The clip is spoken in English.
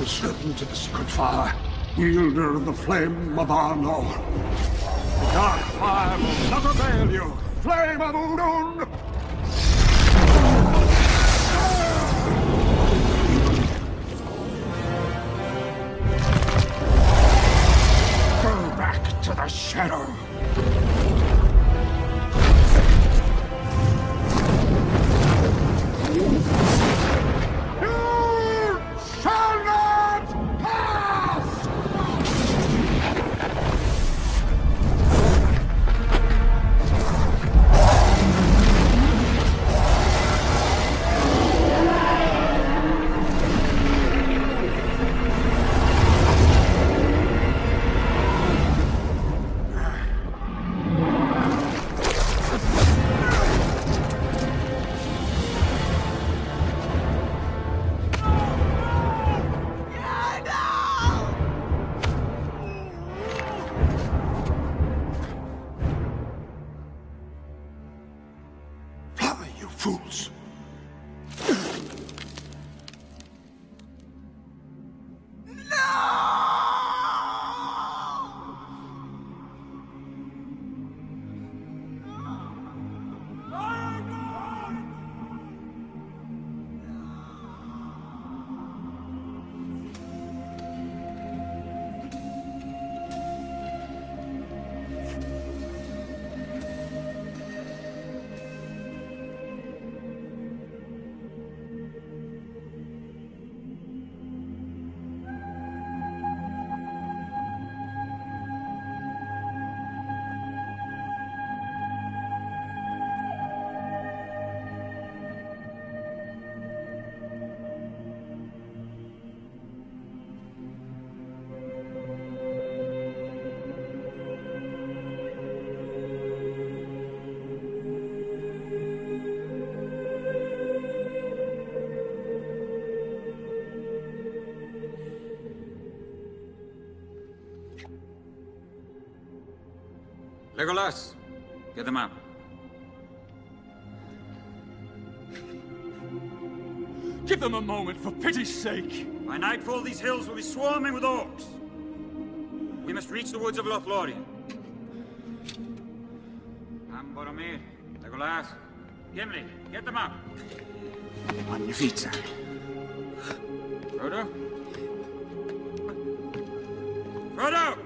servant to the secret fire, wielder of the flame of Arnor. The dark fire will not avail you, flame of Udun! Go back to the shadow. Fools! Legolas, get them out. Give them a moment, for pity's sake! By nightfall, these hills will be swarming with orcs. We must reach the woods of Lothlorien. Boromir, Legolas, Gimli, get them out. On your feet, sir. Frodo? Frodo!